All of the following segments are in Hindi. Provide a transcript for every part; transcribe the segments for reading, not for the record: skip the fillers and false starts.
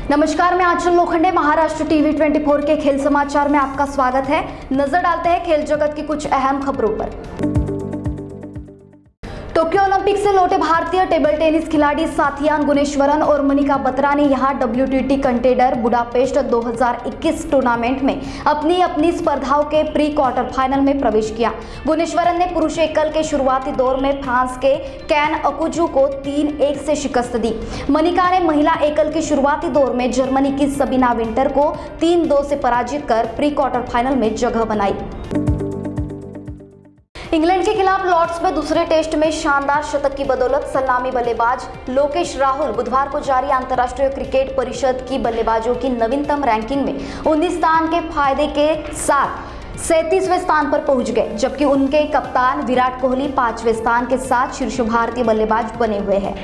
नमस्कार, मैं आंचल लोखंडे। महाराष्ट्र टीवी 24 के खेल समाचार में आपका स्वागत है। नजर डालते हैं खेल जगत की कुछ अहम खबरों पर। टोक्यो ओलंपिक से लौटे भारतीय टेबल टेनिस खिलाड़ी साथियान गुनेश्वरन और मनिका बत्रा ने यहां WTT कंटेंडर बुडापेस्ट 2021 टूर्नामेंट में अपनी अपनी स्पर्धाओं के प्री क्वार्टर फाइनल में प्रवेश किया। गुनेश्वरन ने पुरुष एकल के शुरुआती दौर में फ्रांस के कैन अकुजू को 3-1 से शिकस्त दी। मनिका ने महिला एकल के शुरुआती दौर में जर्मनी की सबीना विंटर को 3-2 से पराजित कर प्री क्वार्टर फाइनल में जगह बनाई। इंग्लैंड के खिलाफ लॉर्ड्स में दूसरे टेस्ट में शानदार शतक की बदौलत सलामी बल्लेबाज लोकेश राहुल बुधवार को जारी अंतर्राष्ट्रीय क्रिकेट परिषद की बल्लेबाजों की नवीनतम रैंकिंग में 19 स्थान के फायदे के साथ 37वें स्थान पर पहुंच गए, जबकि उनके कप्तान विराट कोहली 5वें स्थान के साथ शीर्ष भारतीय बल्लेबाज बने हुए हैं।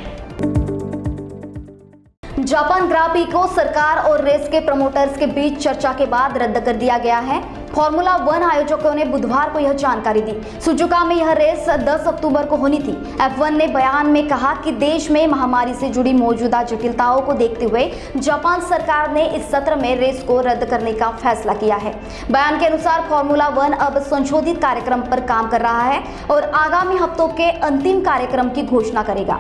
जापान ग्रां प्री को सरकार और रेस के प्रमोटर्स के बीच चर्चा के बाद रद्द कर दिया गया है। फॉर्मूला 1 आयोजकों ने बुधवार को यह जानकारी दी। सुजुका में यह रेस 10 अक्टूबर को होनी थी। F1 ने बयान में कहा कि देश में महामारी से जुड़ी मौजूदा जटिलताओं को देखते हुए जापान सरकार ने इस सत्र में रेस को रद्द करने का फैसला किया है। बयान के अनुसार फॉर्मूला 1 अब संशोधित कार्यक्रम पर काम कर रहा है और आगामी हफ्तों के अंतिम कार्यक्रम की घोषणा करेगा।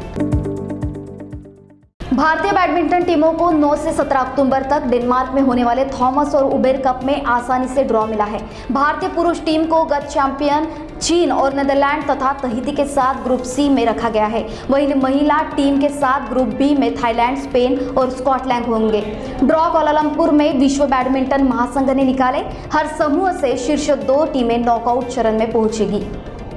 भारतीय बैडमिंटन टीमों को 9 से 17 अक्टूबर तक डेनमार्क में होने वाले थॉमस और उबेर कप में आसानी से ड्रॉ मिला है। भारतीय पुरुष टीम को गत चैंपियन चीन और नीदरलैंड तथा तहिती के साथ ग्रुप सी में रखा गया है। वहीं महिला टीम के साथ ग्रुप बी में थाईलैंड, स्पेन और स्कॉटलैंड होंगे। ड्रॉ कोलालंपुर में विश्व बैडमिंटन महासंघ ने निकाले। हर समूह से शीर्ष 2 टीमें नॉकआउट चरण में पहुंचेगी।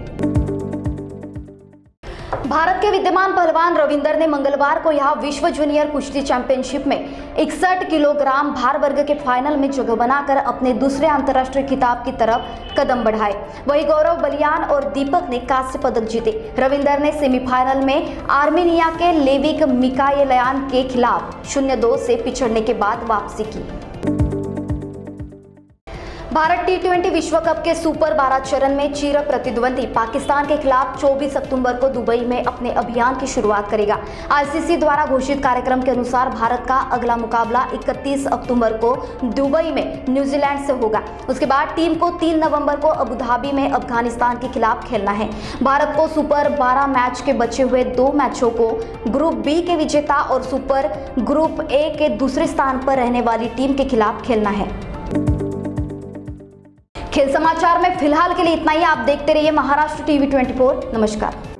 भारत के विद्यमान पहलवान रविंदर ने मंगलवार को यहां विश्व जूनियर कुश्ती चैंपियनशिप में 61 किलोग्राम भार वर्ग के फाइनल में जगह बनाकर अपने दूसरे अंतर्राष्ट्रीय खिताब की तरफ कदम बढ़ाए। वहीं गौरव बलियान और दीपक ने कांस्य पदक जीते। रविंदर ने सेमीफाइनल में आर्मेनिया के लेविक मिकायलयान के खिलाफ 0-2 से पिछड़ने के बाद वापसी की। भारत T20 विश्व कप के सुपर 12 चरण में चिर प्रतिद्वंदी पाकिस्तान के खिलाफ 24 अक्टूबर को दुबई में अपने अभियान की शुरुआत करेगा। ICC द्वारा घोषित कार्यक्रम के अनुसार भारत का अगला मुकाबला 31 अक्टूबर को दुबई में न्यूजीलैंड से होगा। उसके बाद टीम को 3 नवंबर को अबू धाबी में अफगानिस्तान के खिलाफ खेलना है। भारत को सुपर 12 मैच के बचे हुए 2 मैचों को ग्रुप बी के विजेता और सुपर ग्रुप ए के दूसरे स्थान पर रहने वाली टीम के खिलाफ खेलना है। खेल समाचार में फिलहाल के लिए इतना ही। आप देखते रहिए महाराष्ट्र टीवी 24। नमस्कार।